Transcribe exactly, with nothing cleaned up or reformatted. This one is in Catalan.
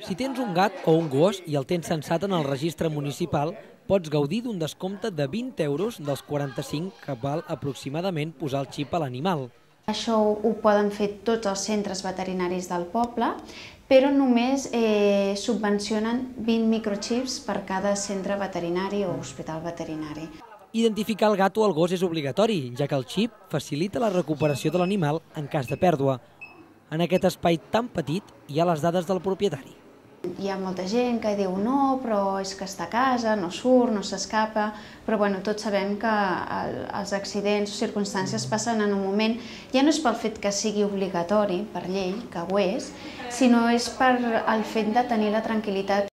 Si tens un gat o un gos i el tens censat en el registre municipal, pots gaudir d'un descompte de vint euros dels quaranta-cinc que val aproximadament posar el xip a l'animal. Això ho poden fer tots els centres veterinaris del poble, però només eh, subvencionen vint microxips per cada centre veterinari o hospital veterinari. Identificar el gat o el gos és obligatori, ja que el xip facilita la recuperació de l'animal en cas de pèrdua. En aquest espai tan petit hi ha les dades del propietari. Hi ha molta gent que diu no, però és que està a casa, no surt, no s'escapa, però bueno, tots sabem que el, els accidents o circumstàncies passen en un moment, ja no és pel fet que sigui obligatori per llei, que ho és, sinó és per el fet de tenir la tranquil·litat